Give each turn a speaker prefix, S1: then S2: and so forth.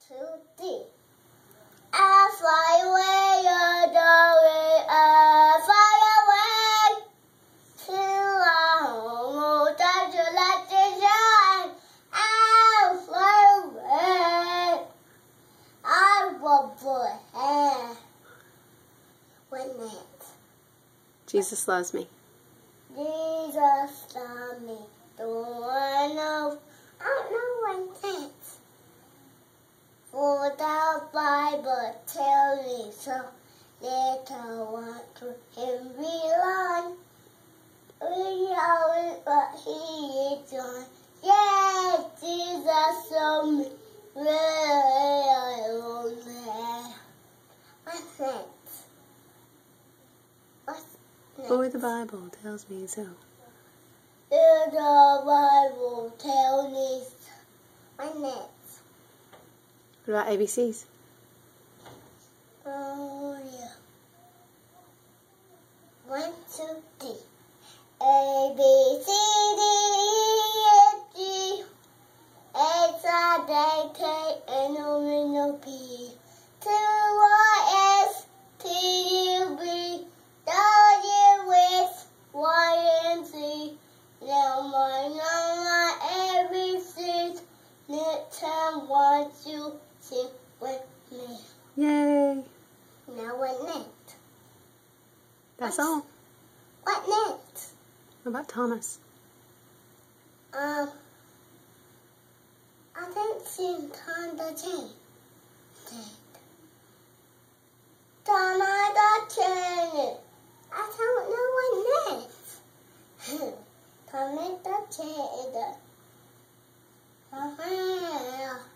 S1: 2, 3. I fly away, I fly away till I almost die to let it shine. I'll fly away. I will fly. One minute.
S2: Jesus loves me.
S1: Jesus loves me. Don't I know? I don't know one thing. For the Bible tells me so. Later want to him belong. We know what he is on. Yes, Jesus loves me. What's next? What's next?
S2: For the Bible tells me so.
S1: The Bible tells me so. What's next?
S2: What about ABCs?
S1: Oh, yeah. 1, 2, 3. A, B, C, D, E, F, G, H, I, J, K, L, M, N, O, P, Q, R, S, T, U, V, W, X, Y, and Z. Now my ABCs. Next time, want you sing with me.
S2: Yay!
S1: Now what next?
S2: That's all.
S1: What next?
S2: What about Thomas?
S1: I didn't see Tom the Chain. Tom the Chain. I don't know what next. Tom the Chain.